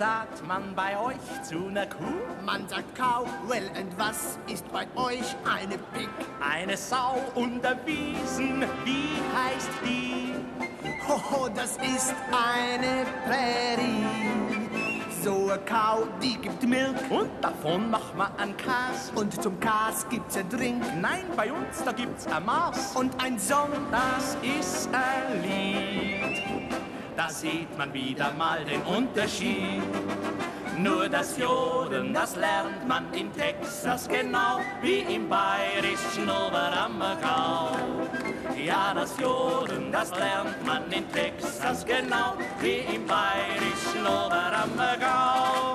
sagt man bei euch zu ner Kuh? Man sagt Cow, well, und was ist bei euch eine Pig? Eine Sau unterwiesen, wie heißt die? Hoho, das ist eine Prärie. So a Cow, die gibt Milch. Und davon macht man einen Kas. Und zum Kas gibt's ein Drink. Nein, bei uns, da gibt's ein Maß. Und ein Song, Das ist ein Lied. Da sieht man wieder mal den Unterschied. Nur das Jodeln, das lernt man in Texas genau wie im bayerischen Oberammergau. Ja, das Jodeln, das lernt man in Texas genau wie im bayerischen Oberammergau.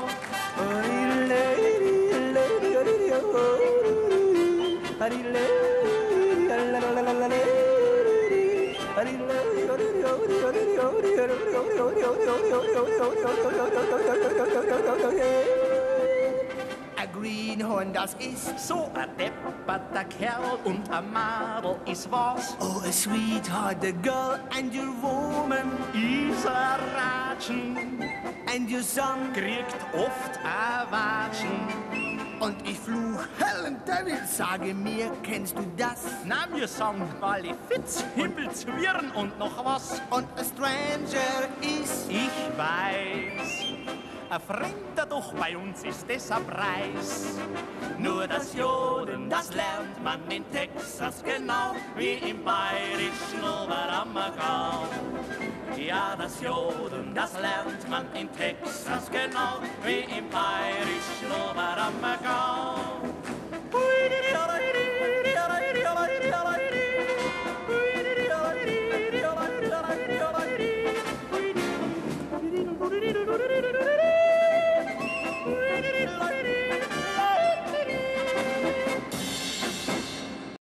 a Greenhorn, das ist So ein depperter Kerl und ein Madel ist was. oh, a sweetheart, a girl and your woman Isa Ratschen and your son. kriegt oft ein Watschen. Und ich fluch, Helen Devil, sage mir, kennst du das? Na, wir sagen Malefiz, Himmelzwirn und noch was. Und a stranger is Ich weiß, ein Fremder, doch bei uns ist das ein Preis. Nur das Joden, das lernt man in Texas genau wie im bayerischen Oberammergau. Ja, das Joden, das lernt man in Texas genau wie im bayerischen Oberammergau.